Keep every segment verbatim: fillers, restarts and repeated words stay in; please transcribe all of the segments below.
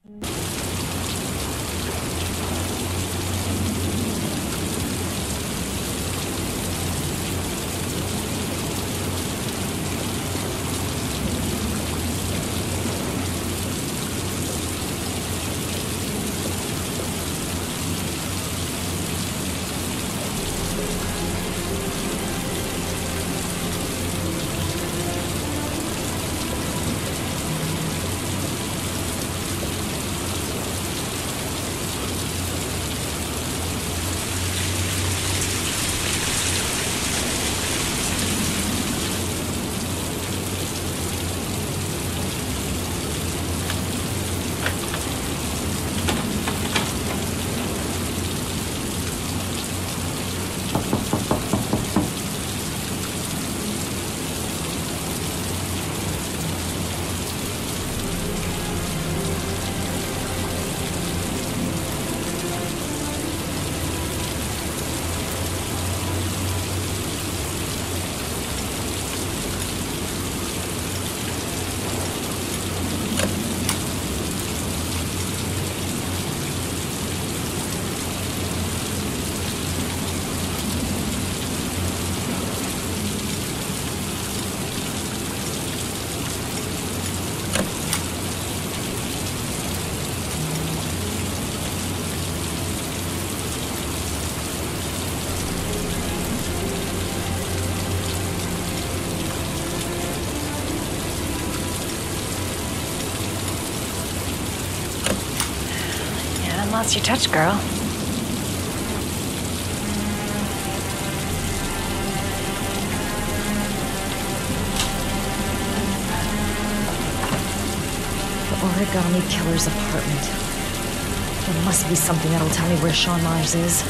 Lost your touch, girl. The Origami Killer's apartment. There must be something that'll tell me where Sean Mars is.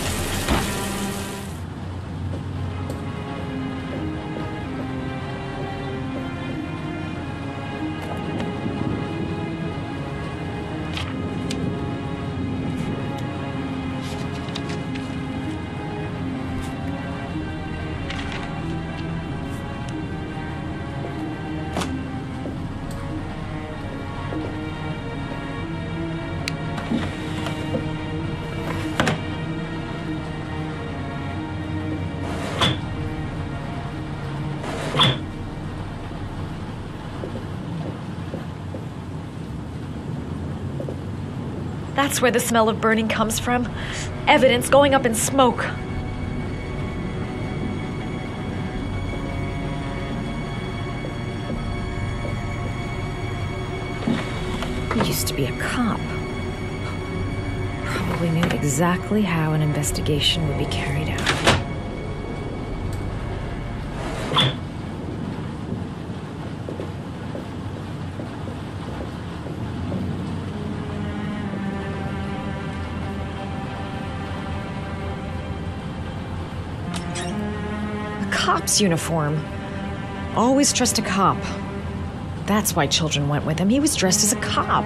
That's where the smell of burning comes from. Evidence going up in smoke. He used to be a cop. Probably knew exactly how an investigation would be carried out. Cop's uniform. Always trust a cop. That's why children went with him. He was dressed as a cop.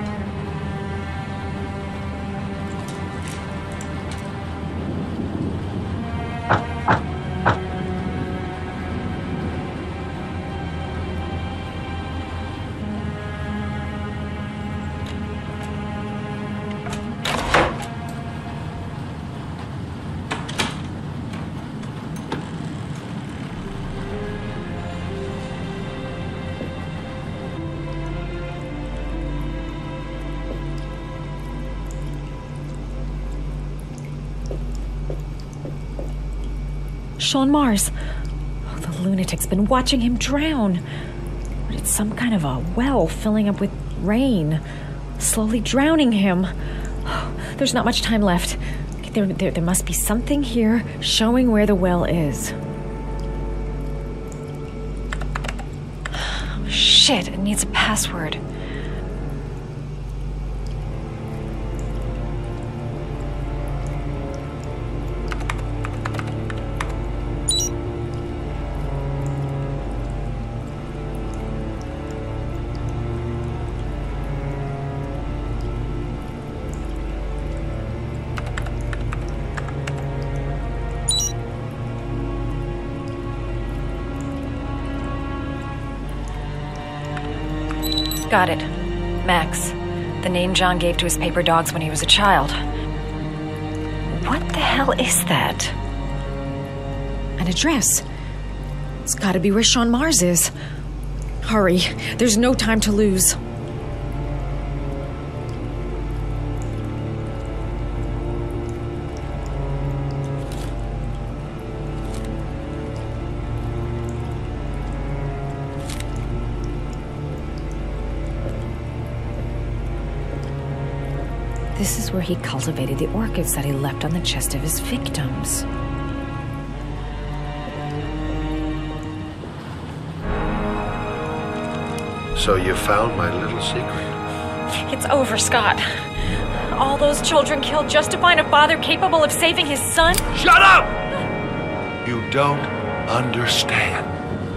Sean Mars. Oh, the lunatic's been watching him drown. But it's some kind of a well filling up with rain, slowly drowning him. Oh, there's not much time left. There, there, there must be something here showing where the well is. Oh, shit, it needs a password. Got it. Max, the name John gave to his paper dogs when he was a child. What the hell is that? An address. It's gotta be where Sean Mars is. Hurry, there's no time to lose. This is where he cultivated the orchids that he left on the chest of his victims. So you found my little secret? It's over, Scott. All those children killed just to find a father capable of saving his son? Shut up! You don't understand.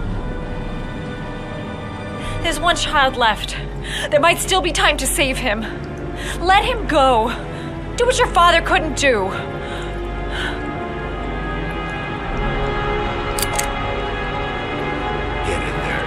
There's one child left. There might still be time to save him. Let him go. Do what your father couldn't do. Get in there.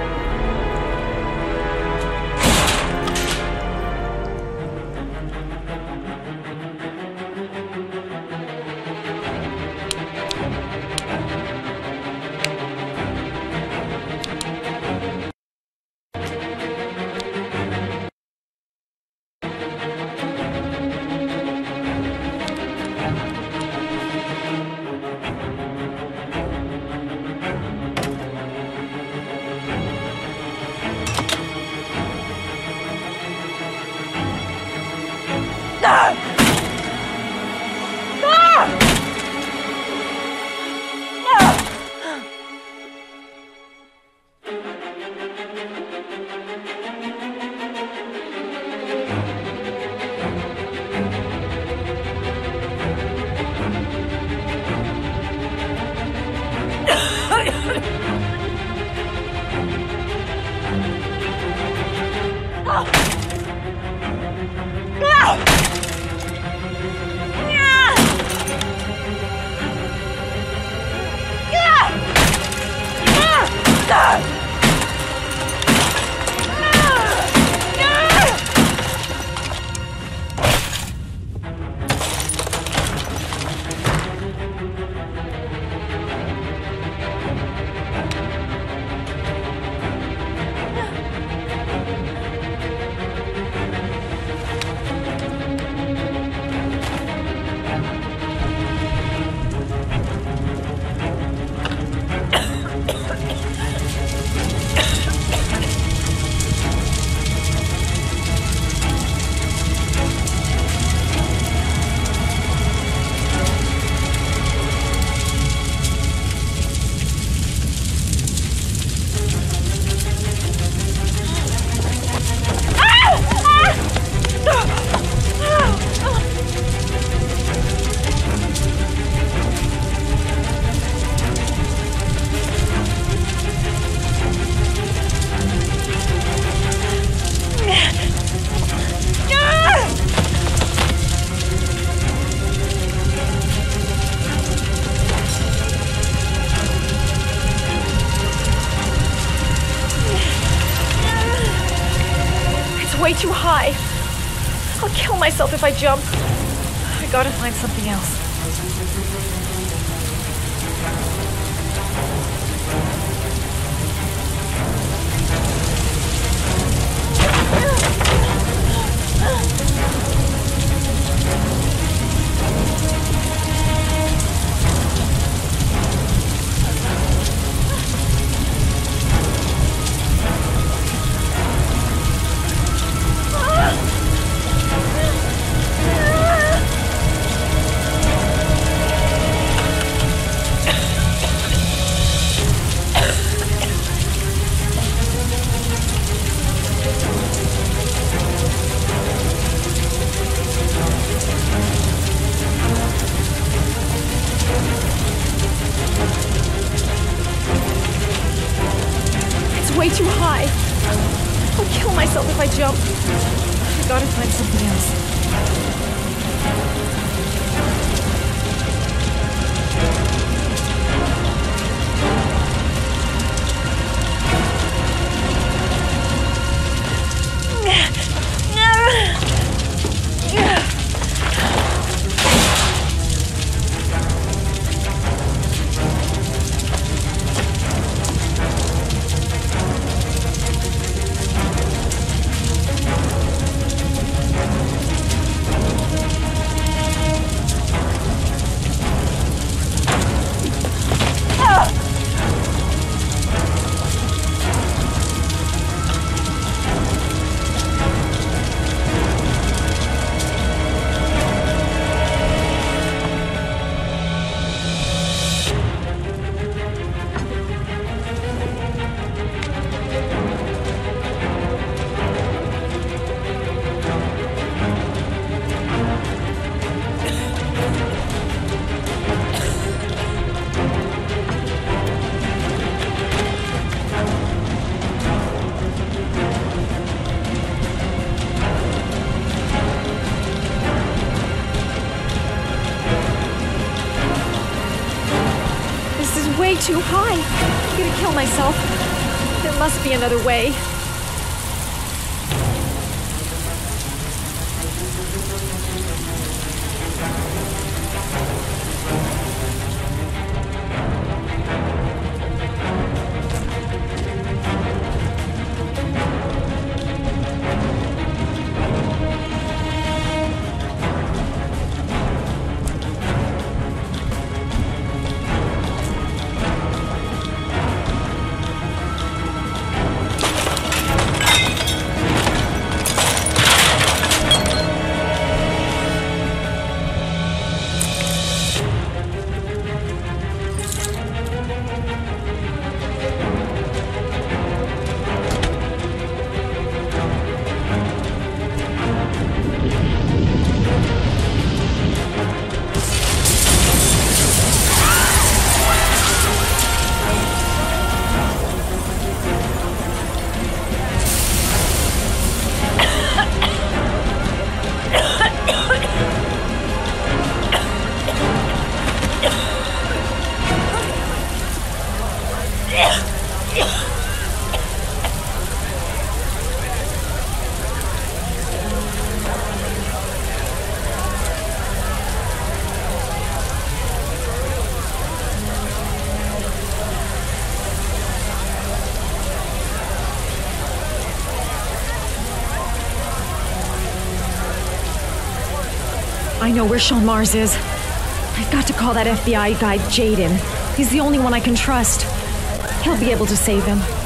Way too high. I'll kill myself if I jump. I gotta find something else. Way too high. I'll kill myself if I jump. I gotta find something else. No! too high. I'm gonna kill myself. There must be another way. I know where Sean Mars is. I've got to call that F B I guy Jaden. He's the only one I can trust. He'll be able to save him.